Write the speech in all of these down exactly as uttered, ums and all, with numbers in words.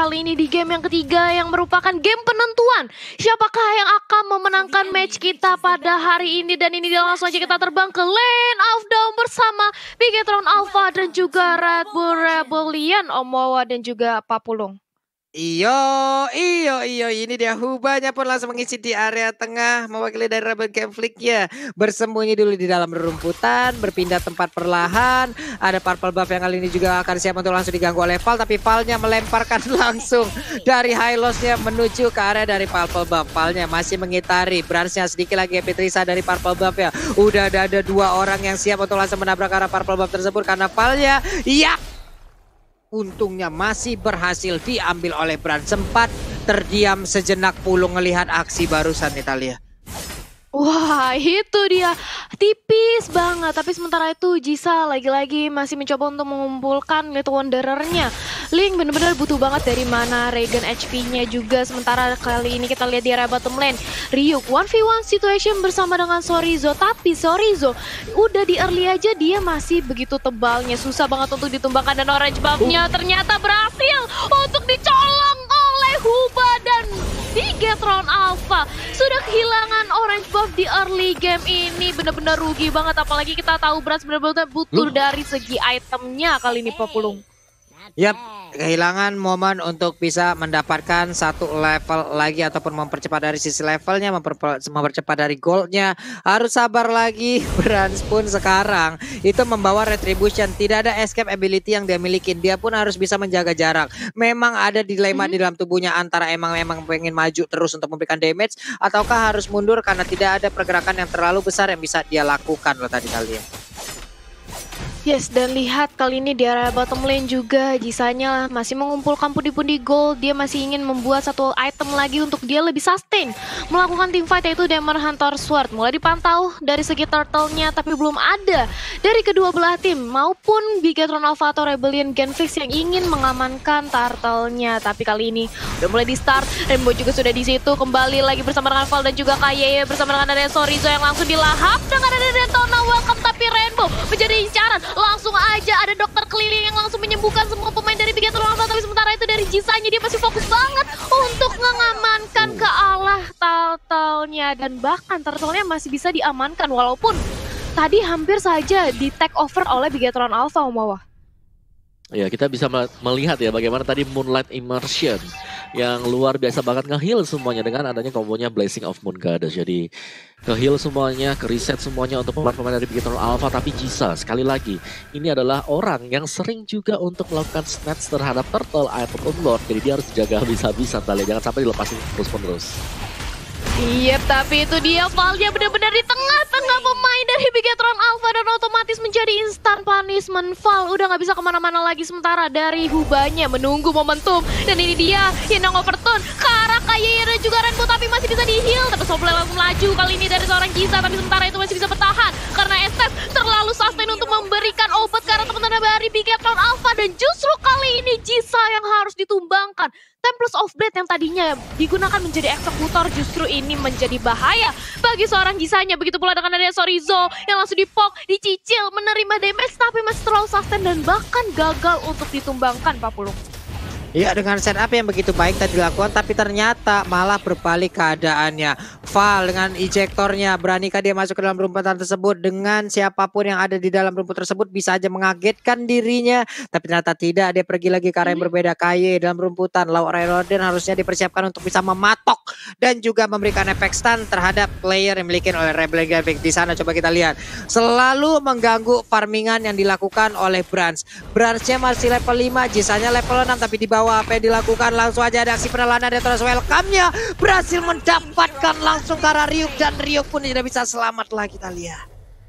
kali ini di game yang ketiga yang merupakan game penentuan. Siapakah yang akan memenangkan match kita pada hari ini? Dan ini dia langsung aja kita terbang ke Lane of Dawn bersama Bigetron Alpha dan juga Red Bull Rebellion, Om Wawa dan juga Pak Pulung. Iyo, iyo, iyo, ini dia Hubanya pun langsung mengisi di area tengah mewakili dari Rebel Game Flick ya. Bersembunyi dulu di dalam rumputan, berpindah tempat perlahan. Ada Purple Buff yang kali ini juga akan siap untuk langsung diganggu oleh Val, tapi Valnya melemparkan langsung dari Hylos-nya menuju ke area dari Purple Buff. Valnya masih mengitari, Bransnya sedikit lagi Epitrisa dari Purple Buff ya. Udah ada, ada dua orang yang siap untuk langsung menabrak arah Purple Buff tersebut karena Valnya ya. Untungnya masih berhasil diambil oleh Bran. Sempat terdiam sejenak Pulung melihat aksi barusan Italia. Wah, itu dia tipis banget. Tapi sementara itu Jisa lagi-lagi masih mencoba untuk mengumpulkan Little Wanderer-nya. Link bener-bener butuh banget dari mana Regen H P-nya juga. Sementara kali ini kita lihat di area bottom lane Ryuk one v one situation bersama dengan Sorizo. Tapi Sorizo udah di early aja dia masih begitu tebalnya. Susah banget untuk ditumbangkan dan orange buff-nya ternyata berhasil untuk dicolong oleh Huba dan Bigetron Alpha. Sudah kehilangan orange buff di early game ini, bener-bener rugi banget. Apalagi kita tahu Brass bener-bener butuh dari segi itemnya kali ini Pak Pulung. Yap, kehilangan momen untuk bisa mendapatkan satu level lagi ataupun mempercepat dari sisi levelnya, mempercepat dari goldnya. Harus sabar lagi. Brans pun sekarang itu membawa retribution, tidak ada escape ability yang dia miliki. Dia pun harus bisa menjaga jarak. Memang ada dilema hmm. di dalam tubuhnya antara emang emang pengen maju terus untuk memberikan damage ataukah harus mundur karena tidak ada pergerakan yang terlalu besar yang bisa dia lakukan loh tadi kalian. Yes, dan lihat kali ini di area bottom lane juga Jisanya masih mengumpulkan pundi-pundi gold. Dia masih ingin membuat satu item lagi untuk dia lebih sustain melakukan team fight, yaitu Demon Hunter Sword. Mulai dipantau dari segi turtle-nya, tapi belum ada dari kedua belah tim maupun Bigetron Alpha atau Rebellion Genflix yang ingin mengamankan turtle-nya. Tapi kali ini udah mulai di start. Rainbow juga sudah di situ, kembali lagi bersama dengan Val dan juga Kaye bersama dengan ada Sorizo yang langsung dilahap dengan ada Dentona welcome, tapi Rainbow menjadi incaran. Langsung aja ada dokter keliling yang langsung menyembuhkan semua pemain dari Bigetron Alpha. Tapi sementara itu dari Jisanya dia masih fokus banget untuk mengamankan ke arah turtle-nya. Dan bahkan turtle-nya masih bisa diamankan walaupun tadi hampir saja di take over oleh Bigetron Alpha, Om Wawa. Ya, kita bisa melihat ya bagaimana tadi Moonlight Immersion yang luar biasa banget nge-heal semuanya dengan adanya kombonya Blessing of Moon Goddess. Jadi ke-heal semuanya, ke-reset semuanya untuk pemain-pemain dari Bigetron Alpha. Tapi Jisa sekali lagi ini adalah orang yang sering juga untuk melakukan snatch terhadap turtle ataupun lord. Jadi dia harus jaga habis-habisan tali, jangan sampai dilepasin terus-menerus. Iya, tapi itu dia Valnya benar-benar di tengah-tengah pemain dari Bigetron Alpha dan otomatis menjadi instant punishment. Val udah nggak bisa kemana-mana lagi sementara dari Hubanya menunggu momentum. Dan ini dia Hinang Overturn ke arah Kaye dan juga Rainbow, tapi masih bisa di-heal. Tapi Soble langsung laju kali ini dari seorang Jisa, tapi sementara itu masih bisa bertahan karena Estes terlalu sustain untuk memberikan obat ke arah teman-teman dari Bigetron Alpha. Dan justru kali ini Jisa yang harus ditumbangkan. Temples of Blade yang tadinya digunakan menjadi eksekutor justru ini menjadi bahaya bagi seorang Jisanya. Begitu pula dengan adanya Sorizo yang langsung dipok, dicicil, menerima damage tapi masih terlalu sustain dan bahkan gagal untuk ditumbangkan, Pak Pulung. Ya, dengan setup yang begitu baik tadi dilakukan, tapi ternyata malah berbalik keadaannya. Val dengan ejectornya, beranikah dia masuk ke dalam rumputan tersebut? Dengan siapapun yang ada di dalam rumput tersebut bisa aja mengagetkan dirinya, tapi ternyata tidak. Dia pergi lagi ke arah yang berbeda. Kaye dalam rumputan, Lau Raiden harusnya dipersiapkan untuk bisa mematok dan juga memberikan efek stun terhadap player yang dimiliki oleh Rebel Gavik. Di sana coba kita lihat, selalu mengganggu farmingan yang dilakukan oleh Brans. Bransnya masih level lima, Jisanya level enam, tapi di bawah apa yang dilakukan langsung aja ada aksi penelanan dan terus welcome-nya berhasil mendapatkan langsung ke arah Ryuk dan Ryuk pun tidak bisa selamat lagi, kita lihat.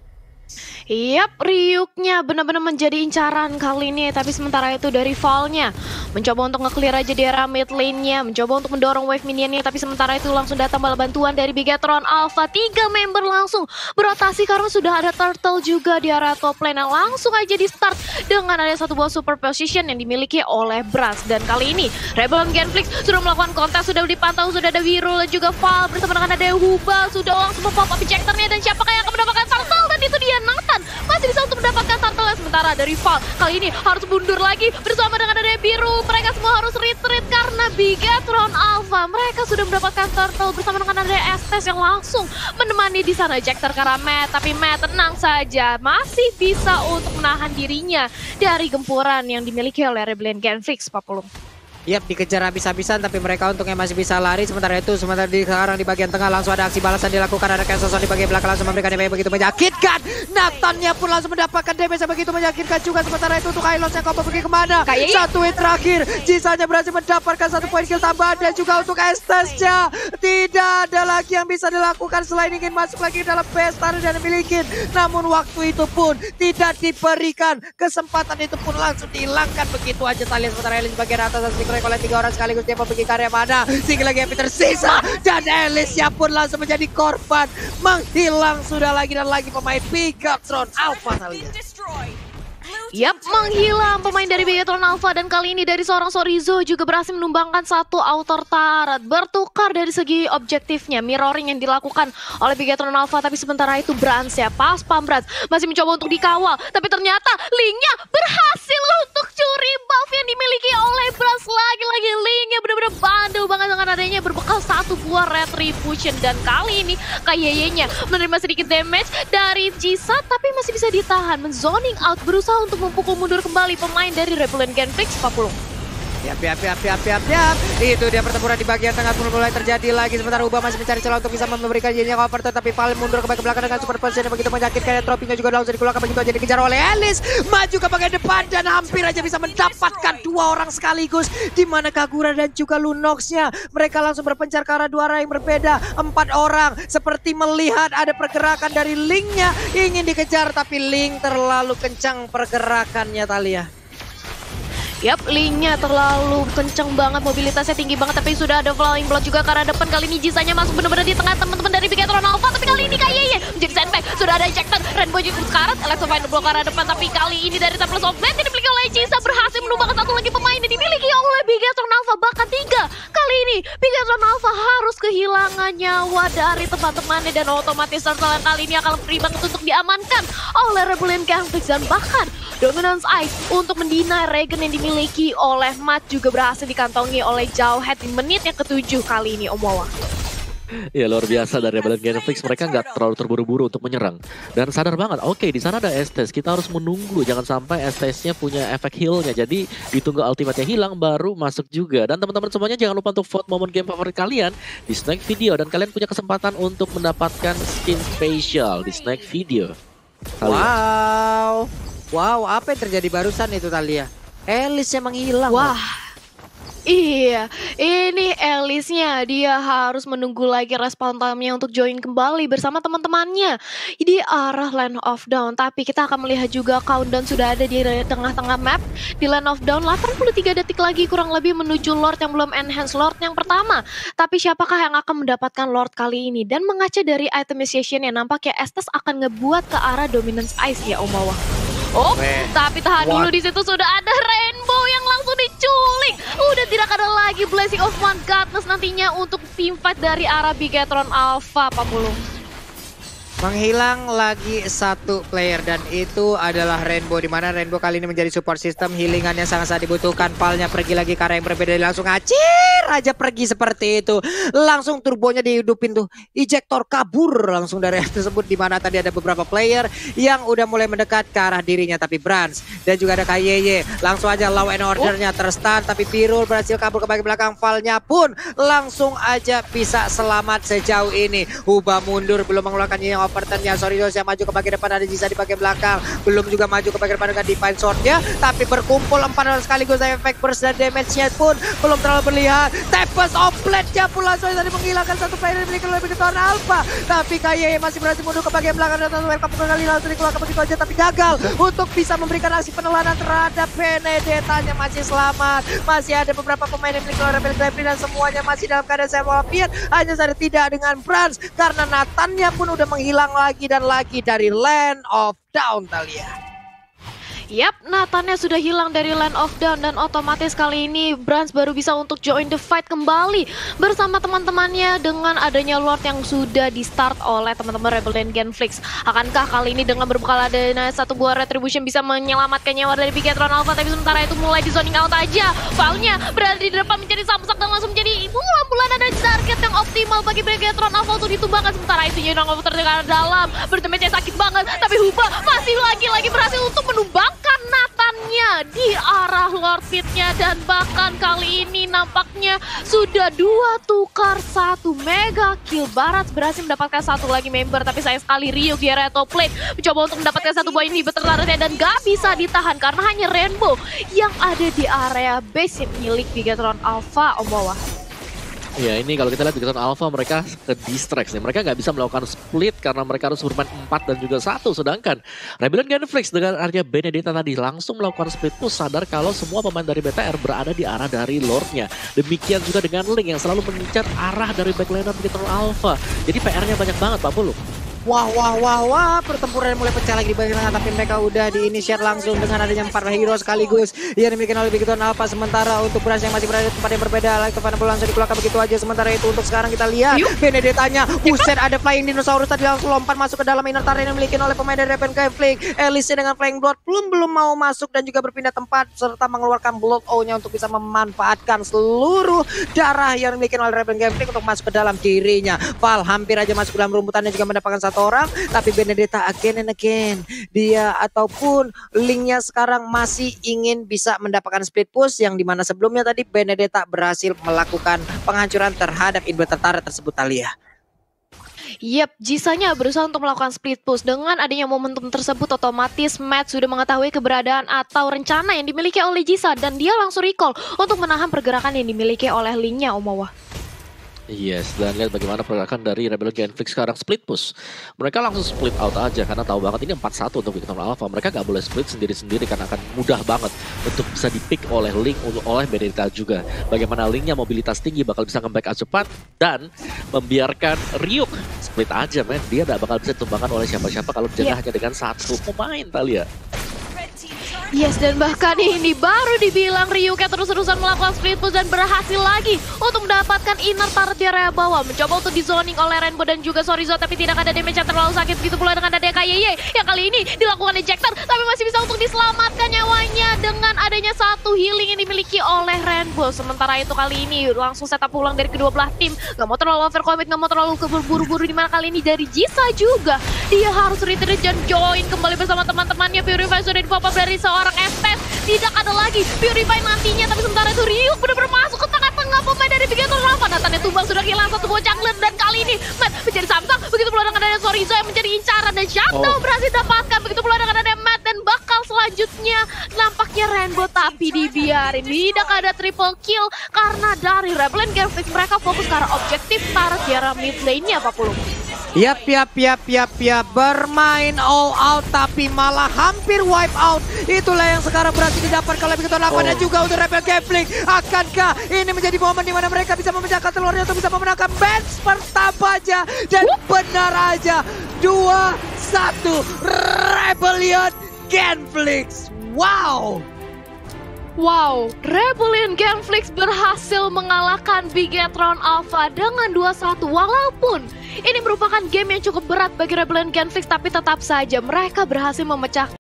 Yap, Ryuknya benar-benar menjadi incaran kali ini. Tapi sementara itu dari Valnya mencoba untuk nge-clear aja di area mid lane-nya, mencoba untuk mendorong wave minionnya. Tapi sementara itu langsung datang bala bantuan dari Bigetron Alpha. Tiga member langsung berotasi karena sudah ada turtle juga di area top lane. Yang langsung aja di start dengan ada satu buah super position yang dimiliki oleh Brass. Dan kali ini Rebel Genflix sudah melakukan kontak, sudah dipantau, sudah ada Wirul dan juga Val bersama dengan ada Huba. Sudah langsung pop up ejectornya dan siapakah yang akan mendapatkan turtle? Dan itu dia Nathan masih bisa untuk mendapatkan turtle Sementara dari Val kali ini harus mundur lagi bersama dengan ada biru. Mereka semua harus retreat karena Bigetron Alpha. Mereka sudah mendapatkan turtle bersama dengan ada Estes yang langsung menemani di sana Jack terkara Matt. Tapi Matt tenang saja, masih bisa untuk menahan dirinya dari gempuran yang dimiliki oleh Rebellion Genflix, Pak Pulung. Yap, dikejar habis-habisan tapi mereka untungnya masih bisa lari. Sementara itu, sementara di sekarang di bagian tengah langsung ada aksi balasan dilakukan. Ada Kensoson di bagian belakang langsung memberikan damage yang begitu menyakitkan. Nathannya pun langsung mendapatkan damage yang begitu menyakitkan juga. Sementara itu untuk Hylos yang combo pergi kemana? Kayak satu hit terakhir. Jisanya berhasil mendapatkan satu poin kill tambahan. Dan juga untuk Estes-nya tidak ada lagi yang bisa dilakukan selain ingin masuk lagi ke dalam pesta dan dimiliki. Namun waktu itu pun tidak diberikan. Kesempatan itu pun langsung dihilangkan begitu aja. Talian sementara Elis bagian atas dan oleh tiga orang sekaligus dia pergi karya mana single lagi yang tersisa dan Elisnya pun langsung menjadi korban menghilang sudah lagi dan lagi pemain Bigetron Alpha kali ini. Yap, menghilang pemain dari Bigetron Alpha dan kali ini dari seorang Sorizo juga berhasil menumbangkan satu auto turret. Bertukar dari segi objektifnya, mirroring yang dilakukan oleh Bigetron Alpha. Tapi sementara itu Brans ya, pas Pambrans masih mencoba untuk dikawal. Tapi ternyata Lingnya berhasil untuk curi buff yang dimiliki oleh Brans. Lagi-lagi Lingnya benar-benar bandel banget dengan adanya berbekal satu buah Retribution. Dan kali ini K Y Y-nya menerima sedikit damage dari Jisa tapi masih bisa ditahan. Menzoning out, berusaha untuk memukul mundur kembali pemain dari Rebellion Genflix, Pak Pulung. Yap, yap, yap, yap, yap, yap. Itu dia pertempuran di bagian tengah pun mulai terjadi lagi. Sementara Ubah masih mencari celah untuk bisa memberikan jadinya cover, tetapi Val mundur ke bagian belakang dengan super position yang begitu menyakitkan. Tropinya juga langsung dikeluarkan begitu aja dikejar oleh Elis. Maju ke bagian depan dan hampir aja bisa mendapatkan dua orang sekaligus. Di mana Kagura dan juga Lunox-nya. Mereka langsung berpencar ke arah dua arah yang berbeda. Empat orang seperti melihat ada pergerakan dari Link-nya. Ingin dikejar tapi Link terlalu kencang pergerakannya Thalia. Yap, Link-nya terlalu kenceng banget, mobilitasnya tinggi banget, tapi sudah ada Flying Blood juga ke arah depan. Kali ini Jisanya masuk benar-benar di tengah teman-teman dari Bigetron Alpha, tapi kali ini K Y Y menjadi sandbag. Sudah ada ejected, Rainbow juga sekarat, Alexa Finder block ke arah depan, tapi kali ini dari Temples of Blade yang dimiliki oleh Jisa berhasil menumbangkan satu lagi pemain yang dimiliki oleh Bigetron Alpha, bahkan tiga. Kali ini Bigetron Alpha harus kehilangan nyawa dari teman-temannya dan otomatis setelah kali ini akan free banget untuk diamankan oleh Rebellion Genflix dan bahkan Dominance Ice untuk mendinai Regen yang dimiliki oleh Matt juga berhasil dikantongi oleh Jauhead di menit yang ketujuh kali ini, Om Wawa. Ya luar biasa dari Rebellion Genflix, mereka nggak terlalu terburu-buru untuk menyerang dan sadar banget, oke okay, di sana ada Estes, kita harus menunggu jangan sampai Estesnya punya efek healnya, jadi ditunggu ultimate-nya hilang baru masuk juga. Dan teman-teman semuanya jangan lupa untuk vote momen game favorit kalian di Snack Video dan kalian punya kesempatan untuk mendapatkan skin spesial di Snack Video. Kalian. Wow. Wow, apa yang terjadi barusan itu Thalia? Elisnya menghilang. Wah, iya, ini Elisnya dia harus menunggu lagi respawn time-nya untuk join kembali bersama teman-temannya di arah Land of Dawn. Tapi kita akan melihat juga countdown sudah ada di tengah-tengah map di Land of Dawn. delapan puluh tiga detik lagi kurang lebih menuju Lord yang belum enhance, Lord yang pertama. Tapi siapakah yang akan mendapatkan Lord kali ini? Dan mengaca dari itemization yang nampaknya Estes akan ngebuat ke arah Dominance Ice ya Om Wawa. Oh, Weh, tapi tahan what? dulu, di situ sudah ada Rainbow yang langsung diculik. Udah tidak ada lagi Blessing of One Godness nantinya untuk team fight dari arah Bigetron Alpha, Pak Pulung. Menghilang lagi satu player dan itu adalah Rainbow, di mana Rainbow kali ini menjadi support system, healingannya sangat-sangat dibutuhkan. Palnya pergi lagi ke arah yang berbeda, langsung acir aja pergi seperti itu. Langsung turbonya dihidupin tuh, ejector kabur langsung dari tersebut, di mana tadi ada beberapa player yang udah mulai mendekat ke arah dirinya. Tapi Brans dan juga ada K Y Y langsung aja law and ordernya terstun, tapi Pirul berhasil kabur ke bagian belakang. Valnya pun langsung aja bisa selamat sejauh ini. Ubah mundur belum mengeluarkan yang overturn-nya. Sorizo yang maju ke bagian depan, ada Jisa di bagian belakang. Belum juga maju ke bagian depan dengan Divine Sword-nya. Tapi berkumpul empat orang sekaligus, efek burst dan damage-nya pun belum terlalu terlihat. Tempest of Blade-nya pun langsung tadi menghilangkan satu player yang dimiliki oleh Bigetron Alpha. Tapi K Y Y masih berhasil mundur ke bagian belakang dan welcome kembali langsung dikeluarkan begitu aja. Tapi gagal untuk bisa memberikan aksi penelanan terhadap Benedetta-nya. Masih selamat. Masih ada beberapa pemain yang dimiliki oleh Rebel Gravity dan semuanya masih dalam keadaan saya walafiat. Hanya saja tidak dengan Brans karena Nathan-nya pun udah menghilang lagi dan lagi dari Land of Dawn, Thalia. Yap, Nathannya sudah hilang dari Land of Dawn dan otomatis kali ini Brans baru bisa untuk join the fight kembali bersama teman-temannya dengan adanya Lord yang sudah di start oleh teman-teman Rebel dan Genflix. Akankah kali ini dengan berbekal adanya satu buah Retribution bisa menyelamatkan nyawa dari Bigetron Alpha, tapi sementara itu mulai di zoning out aja. Valnya berada di depan menjadi samsak dan langsung menjadi bulan-bulan ada target yang optimal bagi Bigetron Alpha untuk ditumbangkan. Sementara itu Yunong Alpha terdengar dalam, bertemanya sakit banget, tapi Huba masih lagi-lagi berhasil untuk menumbangkan Nathannya di arah Lord Pit-nya, dan bahkan kali ini nampaknya sudah dua tukar satu mega kill. Barat berhasil mendapatkan satu lagi member, tapi sayang sekali Ryuk di area top lane mencoba untuk mendapatkan satu buah inhibitor turretnya dan gak bisa ditahan karena hanya Rainbow yang ada di area base milik Bigetron Alpha, Om Wawa. Ya, ini kalau kita lihat Bigetron Alpha mereka ke distract nih. Mereka nggak bisa melakukan split karena mereka harus bermain empat dan juga satu. Sedangkan Rebel dan Genflix dengan artinya Benedetta tadi langsung melakukan split push, sadar kalau semua pemain dari B T R berada di arah dari Lordnya. Demikian juga dengan Link yang selalu mengincar arah dari backliner Bigetron Alpha. Jadi P R-nya banyak banget Pak Pulu. Wah, wah, wah, wah, pertempuran mulai pecah lagi di bagian tengah, tapi mereka udah diinisiat langsung dengan adanya empat hero sekaligus yang dimiliki oleh Bigetron Alpha. Sementara untuk Brans yang masih berada di tempat yang berbeda, like Van langsung dikeluarkan begitu aja. Sementara itu untuk sekarang kita lihat Benedettanya, buset, ada Flying Dinosaurus tadi langsung lompat masuk ke dalam inner turret yang dimiliki oleh pemain dari Rebel Genflix. Elise dengan Flying Blood belum belum mau masuk dan juga berpindah tempat serta mengeluarkan Blood O-nya untuk bisa memanfaatkan seluruh darah yang dimiliki oleh Rebel Genflix untuk masuk ke dalam dirinya. Val hampir aja masuk ke dalam rumputannya juga mendapatkan satu orang, tapi Benedetta again and again dia ataupun Linknya sekarang masih ingin bisa mendapatkan split push, yang dimana sebelumnya tadi Benedetta berhasil melakukan penghancuran terhadap inhibitor turret tersebut, Talia. Yap, Jisanya berusaha untuk melakukan split push. Dengan adanya momentum tersebut, otomatis Matt sudah mengetahui keberadaan atau rencana yang dimiliki oleh Jisa, dan dia langsung recall untuk menahan pergerakan yang dimiliki oleh Linknya, Omawa. Yes, dan lihat bagaimana pergerakan dari Rebel Genflix sekarang split push. Mereka langsung split out aja karena tahu banget ini empat satu untuk Bigetron Alpha. Mereka gak boleh split sendiri-sendiri karena akan mudah banget untuk bisa dipick oleh Link, oleh Benedetta juga. Bagaimana Linknya mobilitas tinggi bakal bisa nge-back up cepat dan membiarkan Ryuk split aja, men. Dia gak bakal bisa ditumbangkan oleh siapa-siapa kalau dijaga yeah. hanya dengan satu pemain, Talia. Yes, dan bahkan ini baru dibilang Ryuk yang terus-terusan melakukan split push dan berhasil lagi untuk mendapatkan inner turret di area bawah. Mencoba untuk di zoning oleh Rainbow dan juga Sorizo, tapi tidak ada damage yang terlalu sakit. Begitu pula dengan ada K Y Y yang kali ini dilakukan ejector, tapi masih bisa untuk diselamatkan nyawanya dengan adanya satu healing yang dimiliki oleh Rainbow. Sementara itu kali ini langsung setup ulang dari kedua belah tim. Gak mau terlalu overcommit, gak mau terlalu keburu-buru, dimana kali ini dari Jisa juga dia harus retreat dan join kembali bersama teman-temannya. Purify sudah di-pop up dari seorang Estes, tidak ada lagi Purify nantinya, tapi sementara itu Ryuk benar-benar masuk ke tengah-tengah pemain dari Bigetron Alpha. Nathannya tumbang, sudah kehilangan satu buah jungler, dan kali ini Matt menjadi samsung. Begitu pula dengan adanya Sorizo yang menjadi incaran, dan Shadow oh. berhasil dapatkan. Begitu pula dengan adanya Matt, dan bakal selanjutnya nampaknya Rainbow, tapi dibiarin. Tidak ada triple kill karena dari Rebel and Genflix mereka fokus ke arah objektif taruh di arah mid lane-nya, Pak Pulung. Yap, yap, yap, yap, yap, bermain all out tapi malah hampir wipe out. Itulah yang sekarang berhasil didapatkan oleh Bigetron Alpha oh. dan juga untuk Rebel Genflix. Akankah ini menjadi momen di mana mereka bisa memecahkan telurnya untuk bisa memenangkan match pertama aja? Dan benar aja, dua satu Rebellion Genflix. Wow! Wow, Rebellion Genflix berhasil mengalahkan Bigetron Alpha dengan dua satu. Walaupun ini merupakan game yang cukup berat bagi Rebellion Genflix, tapi tetap saja mereka berhasil memecahkan